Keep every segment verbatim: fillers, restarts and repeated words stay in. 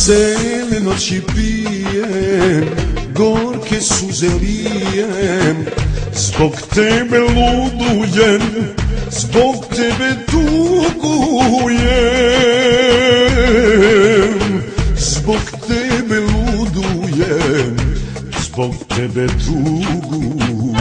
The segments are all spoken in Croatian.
Cele noći pijem, gorke suze lijem, zbog tebe ludujem, zbog tebe tugujem, zbog tebe ludujem, zbog tebe tugujem.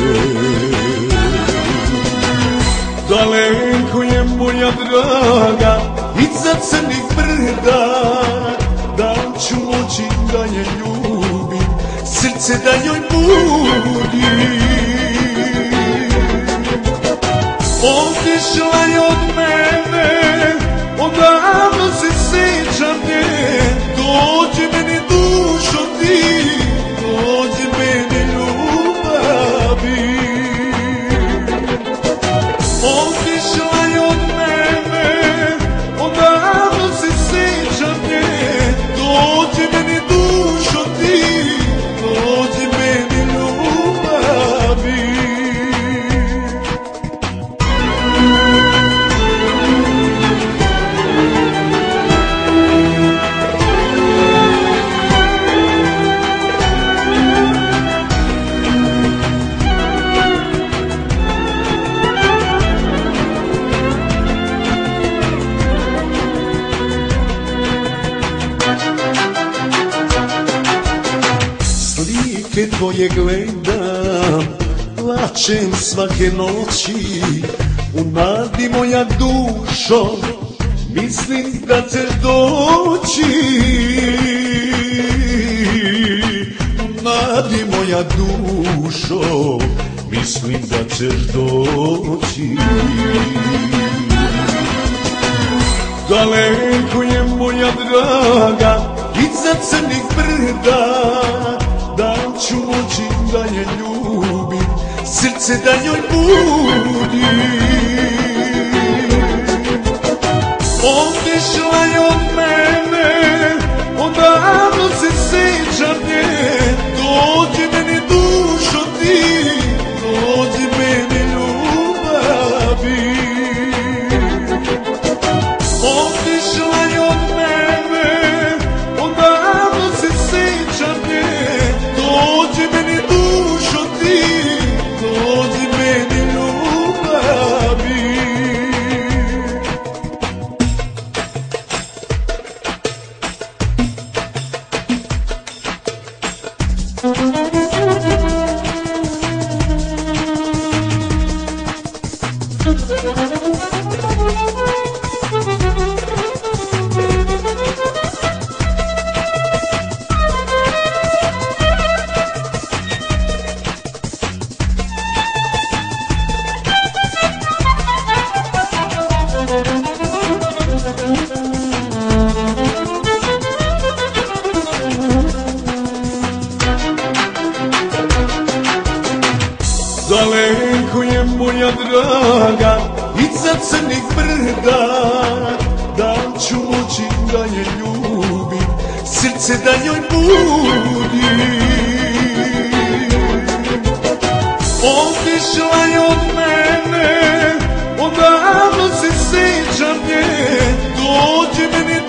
Daleko je moja draga, iza crnih brda, da ću moći da je ljubim, srce da joj budim. Otišla je od mene, odavno se sećam nje, dođi meni dušo ti, dođi meni ljubavi. Otišla je od mene, odavno se sećam nje, dođi meni dušo ti, dođi meni ljubavi. Slike tvoje gledam, plačem svake noći, u nadi moja dušo, mislim da ćeš doći. U nadi moja dušo, mislim da ćeš doći. Daleko je moja draga, iza crnih brda, da ću moći da je ljubim, srce da joj budim. Otišla je od mene, odavno se sećam nje, dođi meni dušo ti, dođi meni ljubavi. Otišla je od mene, odavno se sećam nje, dođi meni dušo ti, dođi meni ljubavi. Daleko je moja draga, iza crnih brda, da ću moći da je ljubim, srce da joj budim. Otišla je od mene, odavno se sećam nje, dođi meni